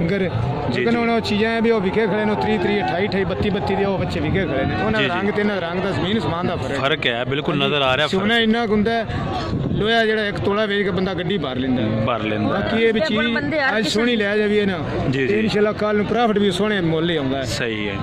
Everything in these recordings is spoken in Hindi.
डंगर लेकिन उन्होंने चीज़ें भी वो विके खड़े ने 30 30 28 28 32 32 वो बच्चे विके खड़े ने उन्होंने रंग ते रंग का जमीन समान का फर्क है बिल्कुल नज़र आ रहा है। सोना इन्ना गुंदा लोहा जो 1 तोला वेच के बंदा गड्डी भर लेंदा बाकी ये भी चीज़ आज सोहनी लै जावी ना इंशाल्लाह कल प्रॉफिट भी सोहने मुल ही आउंदा है। सही है।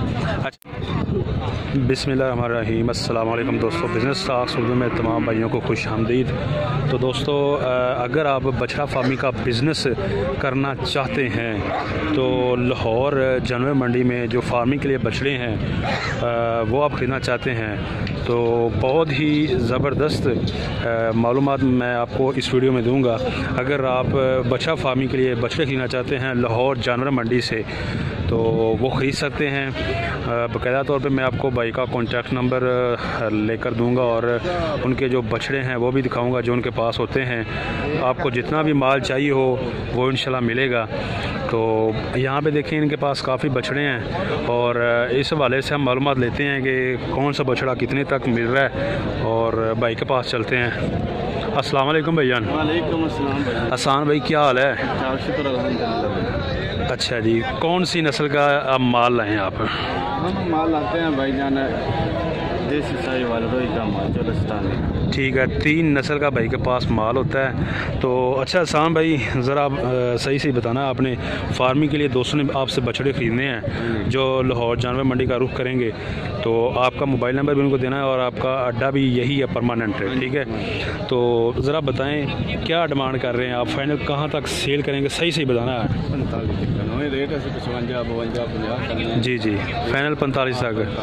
बिस्मिल्लाहिर्रहमानिर्रहीम, अस्सलाम वालेकुम दोस्तों, बिज़नेस टॉक्स उर्दू में तमाम भाइयों को खुश आमदीद। तो दोस्तों अगर आप बछड़ा फार्मिंग का बिज़नेस करना चाहते हैं तो लाहौर जानवर मंडी में जो फार्मिंग के लिए बछड़े हैं वो आप ख़रीदना चाहते हैं तो बहुत ही ज़बरदस्त मालूमात मैं आपको इस वीडियो में दूंगा। अगर आप बछड़ा फार्मिंग के लिए बछड़े ख़रीदना चाहते हैं लाहौर जानवर मंडी से तो वो ख़रीद सकते हैं। बाकायदा तौर पे मैं आपको भाई का कॉन्टैक्ट नंबर लेकर दूंगा और उनके जो बछड़े हैं वो भी दिखाऊंगा जो उनके पास होते हैं। आपको जितना भी माल चाहिए हो वो इंशाल्लाह मिलेगा। तो यहाँ पे देखें इनके पास काफ़ी बछड़े हैं और इस हवाले से हम मालूमात लेते हैं कि कौन सा बछड़ा कितने तक मिल रहा है और भाई के पास चलते हैं। अस्सलाम वालेकुम भैयान। वालेकुम अस्सलाम भाई। आसान भाई क्या हाल है? शुक्र अल्हम्दुलिल्लाह। अच्छा जी, कौन सी नस्ल का आप माल लाए हैं आप? हम माल लाते हैं भाई जान देसी साई वाला रोई का माल चोलस्तानी। ठीक है, 3 नस्ल का भाई के पास माल होता है। तो अच्छा आसान भाई ज़रा आप सही से बताना, आपने फार्मिंग के लिए दोस्तों ने आपसे बछड़े ख़रीदने हैं जो लाहौर जानवर मंडी का रुख करेंगे तो आपका मोबाइल नंबर भी उनको देना है और आपका अड्डा भी यही है परमानेंट है, ठीक है? तो ज़रा बताएं क्या डिमांड कर रहे हैं आप, फाइनल कहाँ तक सेल करेंगे, सही सही बताना है। 45 रेट है 55 52 50 जी जी, फाइनल 45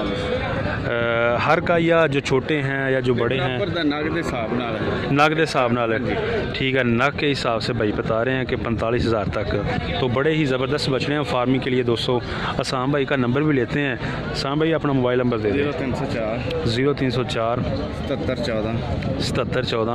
तक हर का या जो छोटे हैं या जो बड़े हैं? नग के हिसाब नाल नग के हिसाब नाल है, ठीक है। नग के हिसाब से भाई बता रहे हैं कि 45,000 तक। तो बड़े ही ज़बरदस्त बछड़े हैं फार्मिंग के लिए दोस्तों। आसाम भाई का नंबर भी लेते हैं। आसाम भाई अपना मोबाइल नंबर दे दें। 0304 77 14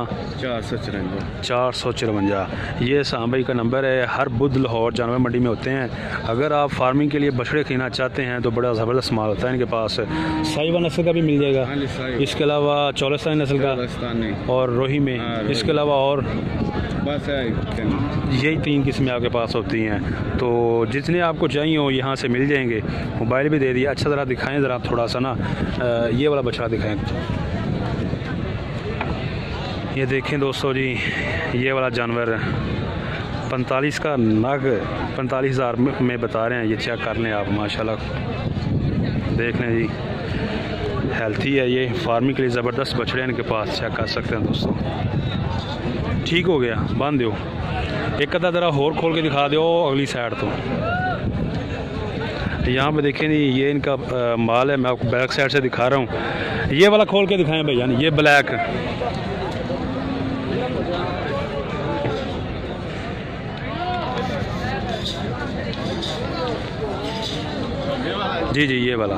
454। ये आसाम भाई का नंबर है। हर बुध लाहौर जानवर मंडी में होते हैं। अगर आप फार्मिंग के लिए बछड़े खरीदना चाहते हैं तो बड़ा ज़बरदस्त माल होता है इनके पास। साहिवाल नस्ल का भी मिल जाएगा, इसके अलावा चौलस्तानी नस्ल का और रोही में, इसके अलावा और बस यही 3 किस्में आपके पास होती हैं। तो जितने आपको चाहिए हो यहाँ से मिल जाएंगे। मोबाइल भी दे दिया। अच्छा ज़रा दिखाएं ज़रा थोड़ा सा ना, ये वाला बछड़ा दिखाएं। ये देखें दोस्तों जी, ये वाला जानवर 45 का नग 45,000 में बता रहे हैं। ये चेक कर लें आप, माशाल्लाह देख लें जी, हेल्थी है। ये फार्मिंग के लिए ज़बरदस्त बछड़े इनके पास, चेक कर सकते हैं दोस्तों। ठीक हो गया, बांध दो। एक अद्धा ज़रा होर खोल के दिखा दो अगली साइड। तो यहाँ पे देखें जी, ये इनका माल है। मैं आपको बैक साइड से दिखा रहा हूँ। ये वाला खोल के दिखाएं भैया, ये ब्लैक जी जी, ये वाला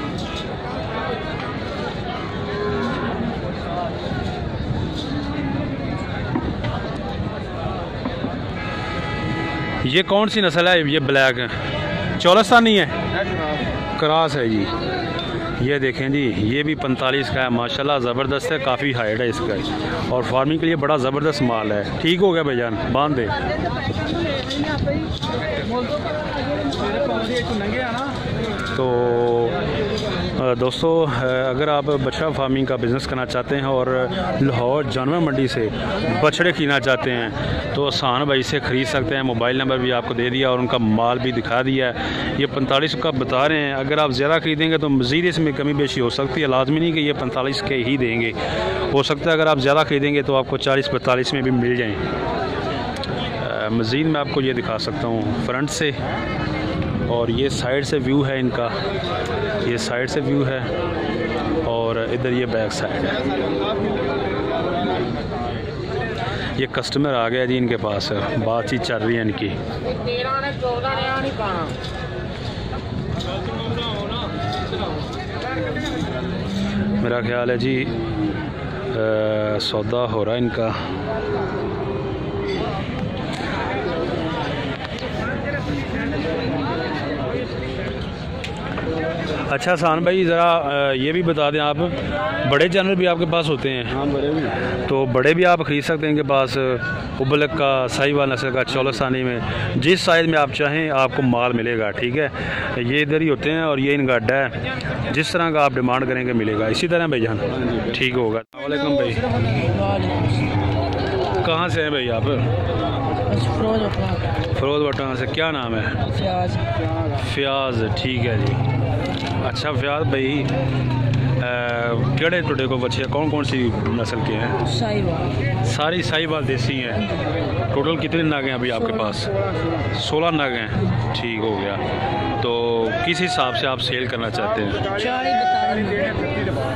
ये कौन सी नस्ल है? ये ब्लैक है, चौलस्तानी है, क्रॉस है जी। ये देखें जी, ये भी 45 का है, माशाल्लाह ज़बरदस्त है, काफ़ी हाइट है इसका और फार्मिंग के लिए बड़ा ज़बरदस्त माल है। ठीक हो गया भैयान, बांध दे। तो दोस्तों अगर आप बछड़ा फार्मिंग का बिज़नेस करना चाहते हैं और लाहौर जानवर मंडी से बछड़े खरीदना चाहते हैं तो आसान भाई से ख़रीद सकते हैं। मोबाइल नंबर भी आपको दे दिया और उनका माल भी दिखा दिया है। ये 45 का बता रहे हैं। अगर आप ज़्यादा ख़रीदेंगे तो मज़ीद इसमें कमी बेशी हो सकती है, लाजमी नहीं कि ये 45 के ही देंगे। हो सकता है अगर आप ज़्यादा ख़रीदेंगे तो आपको 40-45 में भी मिल जाएँ। मज़ीद मैं आपको ये दिखा सकता हूँ फ्रंट से, और ये साइड से व्यू है इनका, ये साइड से व्यू है और इधर ये बैक साइड है। ये कस्टमर आ गया जी इनके पास, बातचीत चल रही है इनकी। मेरा ख्याल है जी सौदा हो रहा है इनका। अच्छा हसन भाई, ज़रा ये भी बता दें, आप बड़े जानवर भी आपके पास होते हैं? हाँ बड़े भी, तो बड़े भी आप ख़रीद सकते हैं इनके पास, उबलक का, साहिवाल नस्ल का, चौलस्तानी में, जिस साइज़ में आप चाहें आपको माल मिलेगा। ठीक है, ये इधर ही होते हैं और ये इनका अड्डा है, जिस तरह का आप डिमांड करेंगे मिलेगा। इसी तरह भाई जान ठीक होगा। वालेकुम भाई, कहाँ से हैं भाई आप? फरोज वटान से। क्या नाम है? फ़याज़। ठीक है जी। अच्छा फ़याज़ भाई, केड़े टुडे को बच्चे कौन कौन सी नस्ल के हैं? सारी साहिवाल देसी हैं। टोटल कितने नग हैं अभी आपके पास? 16 नग हैं। ठीक हो गया। तो किस हिसाब से आप सेल करना चाहते हैं?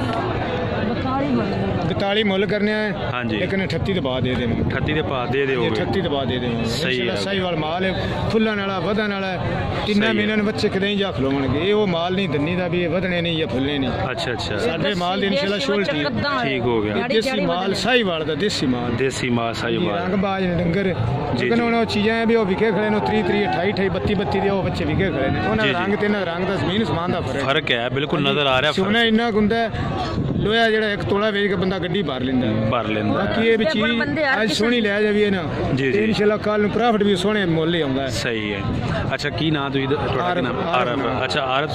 42 मुल करने हैं। हाँ जी, लेकिन 38 तो बाद दे दें। 38 के बाद दे दो। 38 तो बाद दे दें। सही है। साहिवाल माल है, फुल्लण वाला, वधन वाला। 3 महीने बच्चे कदें जा खलोणगे। ये वो माल नहीं दन्नी दा भी वधने नहीं या फुलने नहीं। अच्छा अच्छा, साडे माल इंशाल्लाह शोल ठीक हो गया। देसी माल साहिवाल दा, देसी माल, देसी माल साहिवाल। रंगबाज ने डंगर, लेकिन उन्होंने चीज़ें भी वो विके खड़े ने, 30 28 32 32 दे वो बच्चे विके खड़े ने। उन्होंने रंग ते ना रंग दा ज़मीन आसमान दा फर्क है, बिल्कुल नज़र आ रहा है। सोना इन्ना गुंदा लोहा जेड़ा 1 तोला वेच के बंदा गड्डी भर लेंदा है। बाकी ये भी चीज आज सोहनी लै जावी ना, जी जी, इंशाल्लाह कल नूं प्रॉफिट भी सोहने मुੱਲ ही आउंदा है। सही है। अच्छा, की नाम तुसीं ਤੁਹਾਡਾ नाम? आरफ। अच्छा आरफ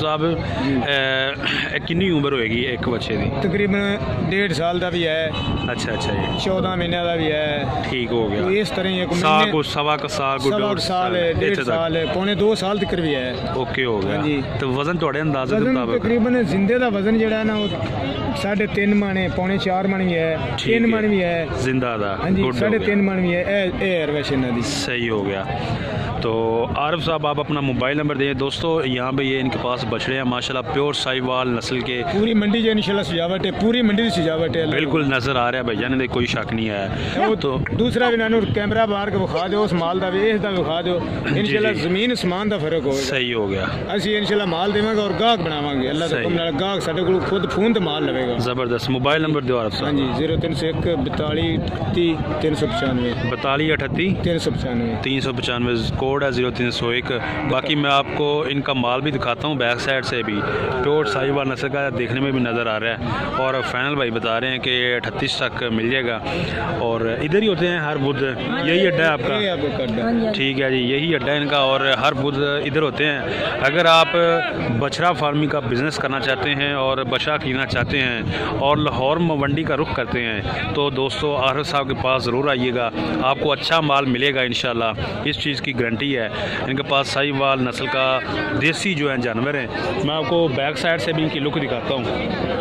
साहब, कितनी उम्र होएगी एक बच्चे दी? तकरीबन 1.5 साल का भी है। अच्छा अच्छा जी, 14 महीने का भी है। ठीक हो गया। तो इस तरह एक साल को सवा का साल को 1.5 साल 1.5 साल पौने 2 साल तक भी है। ओके हो गया जी। तो वजन थोड़े अंदाजे के मुताबिक? तकरीबन जिंदे का वजन जेड़ा है ना वो 3.5 मन है, पौने 4 मन भी है, 3 मन भी है जिंदा दा। हाँ जी, 3.5 मन भी है। सही हो गया। तो आरफ साहब, आप अपना मोबाइल नंबर दें। दोस्तों यहाँ पे ये इनके पास बछड़े हैं माशाल्लाह, प्योर साहिवाल नस्ल के। पूरी मंडी जो इंशाल्लाह सजावट है, पूरी मंडी की सजावट है, बिल्कुल नज़र आ रहा है भैया ने, कोई शक नहीं है। तो दूसरा भी नानू कैमरा बाहर के विखा दो, उस माल का भी इसका विखा दो। इंशाल्लाह ज़मीन आसमान का फर्क होगा। सही हो गया। असं इंशाल्लाह माल देवांगे और गाहक बनावांगे। अल्लाह का हुक्म नाल गाहक साडे कोल खुद फोन ते माल लवेगा। ज़बरदस्त। मोबाइल नंबर दो आरफ साहब। हाँ जी, 0301 42 38 395 42 38 395 395 कोड है 0301। बाकी मैं आपको इनका माल भी दिखाता हूँ, बैक साइड से भी प्योर साहिवाल नस्ल का देखने में भी नज़र आ रहा है। और फाइनल भाई बता रहे हैं कि 38 तक मिल जाएगा। और इधर ही होते हैं हर बुध, यही अड्डा है आपका? ठीक है जी, यही अड्डा है इनका और हर बुध इधर होते हैं। अगर आप बछड़ा फार्मिंग का बिज़नेस करना चाहते हैं और बछड़ा खरीदना चाहते हैं और लाहौर मंडी का रुख करते हैं तो दोस्तों आरफ साहब के पास ज़रूर आइएगा, आपको अच्छा माल मिलेगा इंशाल्लाह, इस चीज़ की गारंटी है। इनके पास साहिवाल नस्ल का देसी जो है जानवर हैं। मैं आपको बैक साइड से भी इनकी लुक दिखाता हूँ।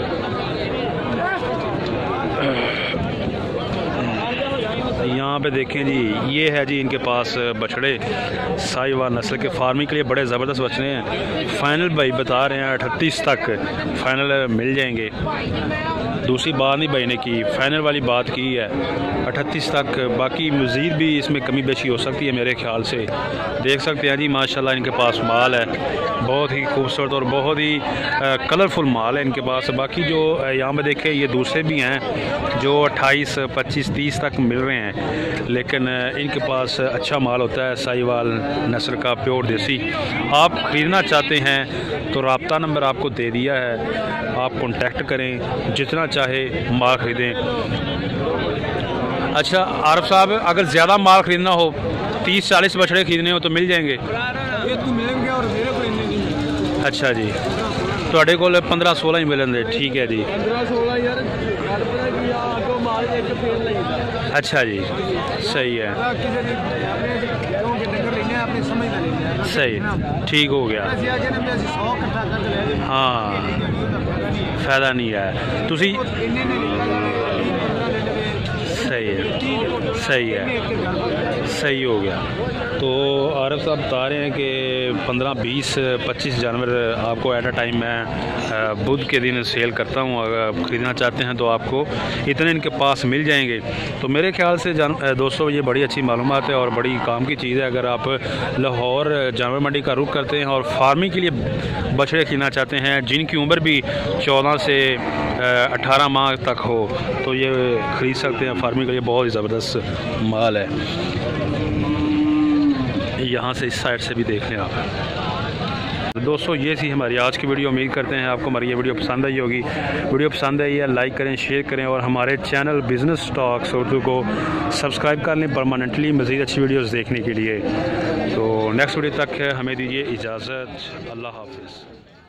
यहाँ पे देखें जी, ये है जी इनके पास बछड़े साहिवाल नस्ल के फार्मिंग के लिए बड़े ज़बरदस्त बछड़े हैं। फाइनल भाई बता रहे हैं 38 तक फाइनल मिल जाएंगे। दूसरी बात नहीं भाई ने की, फाइनल वाली बात की है 38 तक। बाकी मज़ीद भी इसमें कमी बेशी हो सकती है मेरे ख्याल से। देख सकते हैं जी माशाल्लाह इनके पास माल है, बहुत ही खूबसूरत और बहुत ही कलरफुल माल है इनके पास। बाकी जो यहाँ पे देखें ये दूसरे भी हैं जो 28 25 30 तक मिल रहे हैं, लेकिन इनके पास अच्छा माल होता है साहिवाल नस्ल का प्योर देसी। आप ख़रीदना चाहते हैं तो रब्ता नंबर आपको दे दिया है, आप कॉन्टेक्ट करें, जितना चाहे माल ख़रीदें। अच्छा आरफ साहब, अगर ज़्यादा माल ख़रीदना हो, 30-40 बछड़े ख़रीदने हो तो मिल जाएंगे? अच्छा जी, ਤੁਹਾਡੇ ਕੋਲ 15-16 ही मिलेंगे। ठीक है जी। अच्छा जी, सही है, सही, ठीक हो गया। हाँ, फ़ायदा नहीं है। तुसी सही है, सही है, सही हो गया। तो आरफ साहब बता रहे हैं कि 15 20 25 जानवर आपको एट अ टाइम मैं बुध के दिन सेल करता हूँ। अगर ख़रीदना चाहते हैं तो आपको इतने इनके पास मिल जाएंगे। तो मेरे ख्याल से दोस्तों ये बड़ी अच्छी मालूमात है और बड़ी काम की चीज़ है। अगर आप लाहौर जानवर मंडी का रुख करते हैं और फार्मिंग के लिए बछड़े खरीदना चाहते हैं जिनकी उम्र भी 14 से 18 माह तक हो तो ये ख़रीद सकते हैं। फार्मिंग के लिए बहुत ही ज़बरदस्त माल है। यहाँ से इस साइड से भी देख लें आप। दोस्तों ये थी हमारी आज की वीडियो। उम्मीद करते हैं आपको हमारी ये वीडियो पसंद आई होगी। वीडियो पसंद आई है लाइक करें, शेयर करें और हमारे चैनल बिज़नेस टॉक्स उर्दू को सब्सक्राइब कर लें परमानेंटली मज़ीद अच्छी वीडियोस देखने के लिए। तो नेक्स्ट वीडियो तक हमें दीजिए इजाज़त। अल्लाह हाफ़िज़।